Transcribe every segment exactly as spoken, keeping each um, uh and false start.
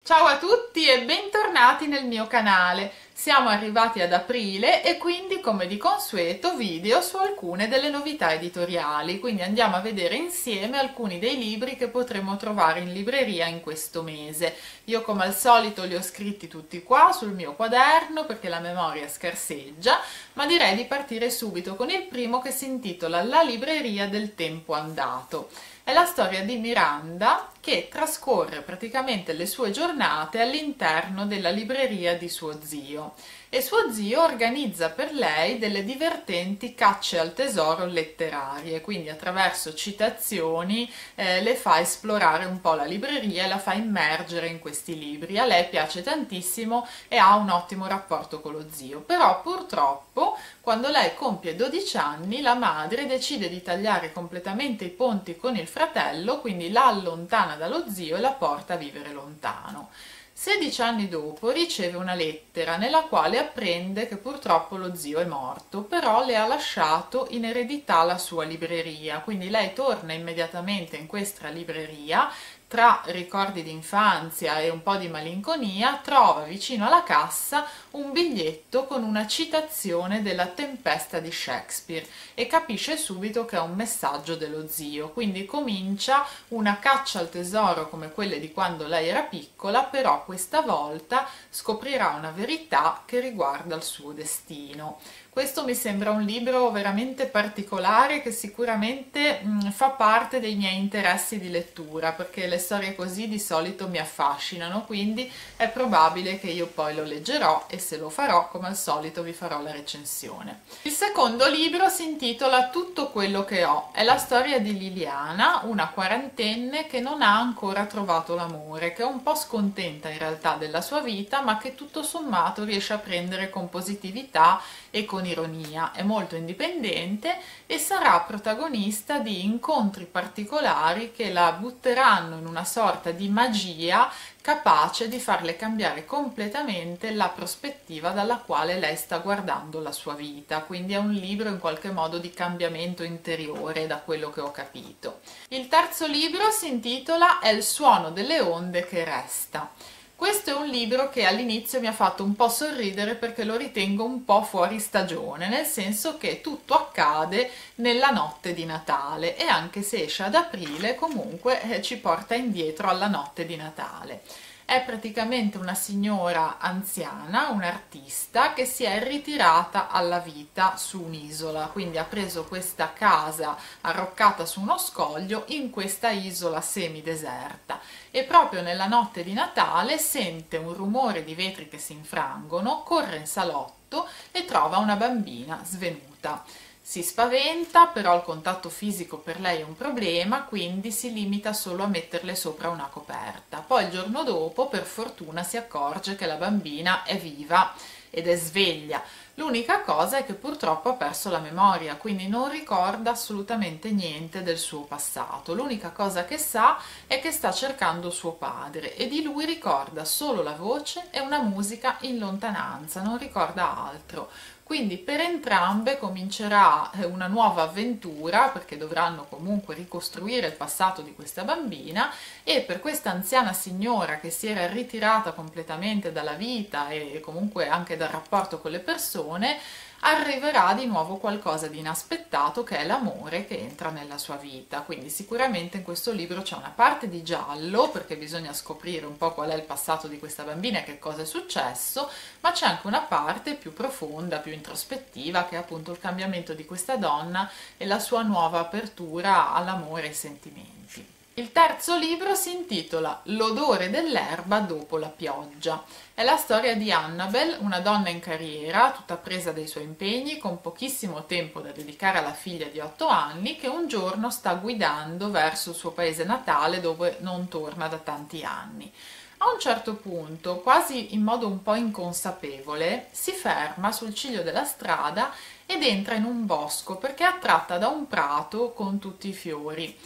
Ciao a tutti e bentornati nel mio canale. Siamo arrivati ad aprile e quindi, come di consueto, video su alcune delle novità editoriali. Quindi andiamo a vedere insieme alcuni dei libri che potremo trovare in libreria in questo mese. Io, come al solito, li ho scritti tutti qua sul mio quaderno perché la memoria scarseggia, ma direi di partire subito con il primo, che si intitola La libreria del tempo andato. È la storia di Miranda che trascorre praticamente le sue giornate all'interno della libreria di suo zio, e suo zio organizza per lei delle divertenti cacce al tesoro letterarie, quindi attraverso citazioni eh, le fa esplorare un po' la libreria e la fa immergere in questi libri. A lei piace tantissimo e ha un ottimo rapporto con lo zio, però purtroppo quando lei compie dodici anni la madre decide di tagliare completamente i ponti con il fratello, quindi la allontana dallo zio e la porta a vivere lontano. sedici anni dopo riceve una lettera nella quale apprende che purtroppo lo zio è morto, però le ha lasciato in eredità la sua libreria, quindi lei torna immediatamente in questa libreria. Tra ricordi di infanzia e un po' di malinconia, trova vicino alla cassa un biglietto con una citazione della Tempesta di Shakespeare e capisce subito che è un messaggio dello zio, quindi comincia una caccia al tesoro come quelle di quando lei era piccola, però questa volta scoprirà una verità che riguarda il suo destino. Questo mi sembra un libro veramente particolare che sicuramente mh, fa parte dei miei interessi di lettura, perché le storie così di solito mi affascinano, quindi è probabile che io poi lo leggerò e se lo farò, come al solito, vi farò la recensione. Il secondo libro si intitola Tutto quello che ho. È la storia di Liliana, una quarantenne che non ha ancora trovato l'amore, che è un po' scontenta in realtà della sua vita, ma che tutto sommato riesce a prendere con positività e con ironia. È molto indipendente e sarà protagonista di incontri particolari che la butteranno in una sorta di magia capace di farle cambiare completamente la prospettiva dalla quale lei sta guardando la sua vita. Quindi è un libro in qualche modo di cambiamento interiore, da quello che ho capito. Il terzo libro si intitola È il suono delle onde che resta. Questo è un libro che all'inizio mi ha fatto un po' sorridere perché lo ritengo un po' fuori stagione, nel senso che tutto accade nella notte di Natale e anche se esce ad aprile comunque eh, ci porta indietro alla notte di Natale. È praticamente una signora anziana, un'artista che si è ritirata alla vita su un'isola, quindi ha preso questa casa arroccata su uno scoglio in questa isola semideserta e proprio nella notte di Natale sente un rumore di vetri che si infrangono, corre in salotto e trova una bambina svenuta. Si spaventa, però il contatto fisico per lei è un problema, quindi si limita solo a metterle sopra una coperta. Poi il giorno dopo, per fortuna, si accorge che la bambina è viva ed è sveglia. L'unica cosa è che purtroppo ha perso la memoria, quindi non ricorda assolutamente niente del suo passato. L'unica cosa che sa è che sta cercando suo padre e di lui ricorda solo la voce e una musica in lontananza, non ricorda altro. Quindi per entrambe comincerà una nuova avventura, perché dovranno comunque ricostruire il passato di questa bambina, e per questa anziana signora che si era ritirata completamente dalla vita e comunque anche dal rapporto con le persone, arriverà di nuovo qualcosa di inaspettato, che è l'amore che entra nella sua vita. Quindi sicuramente in questo libro c'è una parte di giallo, perché bisogna scoprire un po' qual è il passato di questa bambina e che cosa è successo, ma c'è anche una parte più profonda, più introspettiva, che è appunto il cambiamento di questa donna e la sua nuova apertura all'amore e ai sentimenti. Il terzo libro si intitola L'odore dell'erba dopo la pioggia. È la storia di Annabel, una donna in carriera, tutta presa dai suoi impegni, con pochissimo tempo da dedicare alla figlia di otto anni, che un giorno sta guidando verso il suo paese natale dove non torna da tanti anni. A un certo punto, quasi in modo un po' inconsapevole, si ferma sul ciglio della strada ed entra in un bosco perché è attratta da un prato con tutti i fiori.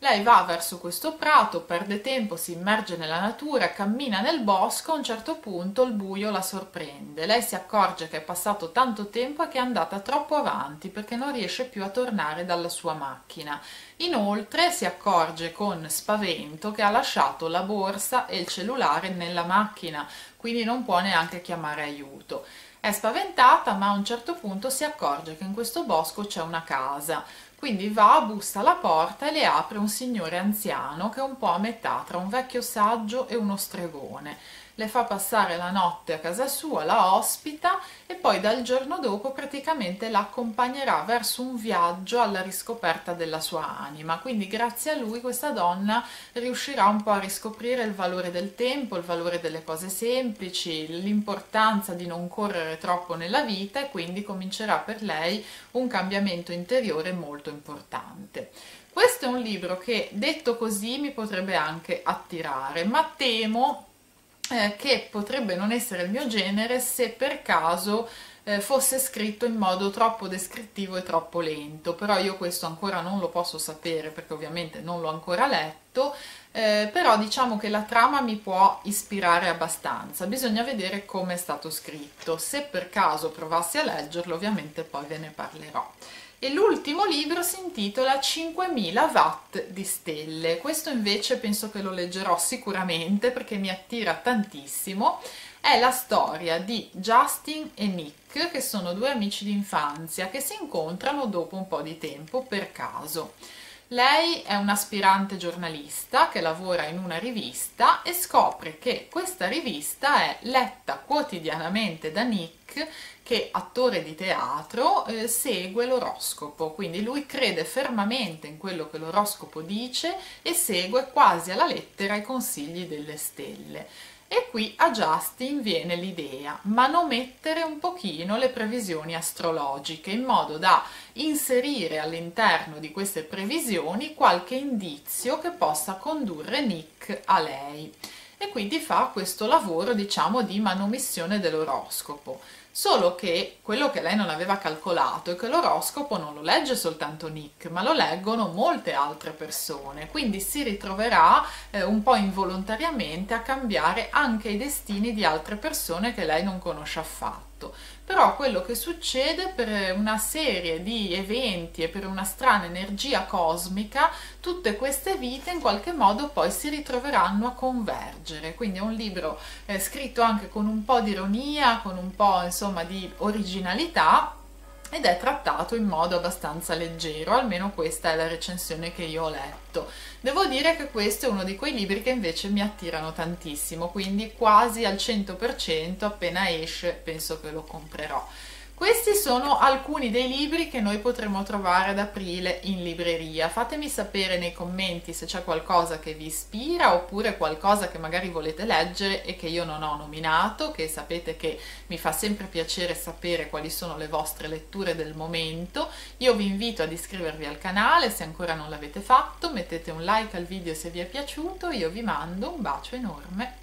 Lei va verso questo prato, perde tempo, si immerge nella natura, cammina nel bosco, a un certo punto il buio la sorprende. Lei si accorge che è passato tanto tempo e che è andata troppo avanti perché non riesce più a tornare dalla sua macchina. Inoltre si accorge con spavento che ha lasciato la borsa e il cellulare nella macchina, quindi non può neanche chiamare aiuto. È spaventata, ma a un certo punto si accorge che in questo bosco c'è una casa. Quindi va, bussa alla porta e le apre un signore anziano che è un po' a metà tra un vecchio saggio e uno stregone. Le fa passare la notte a casa sua, la ospita e poi dal giorno dopo praticamente la accompagnerà verso un viaggio alla riscoperta della sua anima. Quindi grazie a lui questa donna riuscirà un po' a riscoprire il valore del tempo, il valore delle cose semplici, l'importanza di non correre troppo nella vita e quindi comincerà per lei un cambiamento interiore molto importante. Questo è un libro che detto così mi potrebbe anche attirare, ma temo Eh, che potrebbe non essere il mio genere se per caso eh, fosse scritto in modo troppo descrittivo e troppo lento, però io questo ancora non lo posso sapere perché ovviamente non l'ho ancora letto, eh, però diciamo che la trama mi può ispirare abbastanza, bisogna vedere come è stato scritto, se per caso provassi a leggerlo ovviamente poi ve ne parlerò. E l'ultimo libro si intitola cinquemila watt di stelle. Questo invece penso che lo leggerò sicuramente perché mi attira tantissimo. È la storia di Justin e Nick, che sono due amici d'infanzia che si incontrano dopo un po' di tempo per caso. Lei è un'aspirante giornalista che lavora in una rivista e scopre che questa rivista è letta quotidianamente da Nick, che attore di teatro eh, segue l'oroscopo, quindi lui crede fermamente in quello che l'oroscopo dice e segue quasi alla lettera i consigli delle stelle. E qui a Justin viene l'idea, manomettere un pochino le previsioni astrologiche in modo da inserire all'interno di queste previsioni qualche indizio che possa condurre Nick a lei. E quindi fa questo lavoro, diciamo, di manomissione dell'oroscopo. Solo che quello che lei non aveva calcolato è che l'oroscopo non lo legge soltanto Nick, ma lo leggono molte altre persone, quindi si ritroverà eh, un po' involontariamente a cambiare anche i destini di altre persone che lei non conosce affatto. Però quello che succede per una serie di eventi e per una strana energia cosmica, tutte queste vite in qualche modo poi si ritroveranno a convergere. Quindi è un libro eh, scritto anche con un po' di ironia, con un po' insomma di originalità ed è trattato in modo abbastanza leggero, almeno questa è la recensione che io ho letto. Devo dire che questo è uno di quei libri che invece mi attirano tantissimo, quindi quasi al cento per cento appena esce penso che lo comprerò. Questi sono alcuni dei libri che noi potremo trovare ad aprile in libreria. Fatemi sapere nei commenti se c'è qualcosa che vi ispira oppure qualcosa che magari volete leggere e che io non ho nominato, che sapete che mi fa sempre piacere sapere quali sono le vostre letture del momento. Io vi invito ad iscrivervi al canale se ancora non l'avete fatto, mettete un like al video se vi è piaciuto, io vi mando un bacio enorme.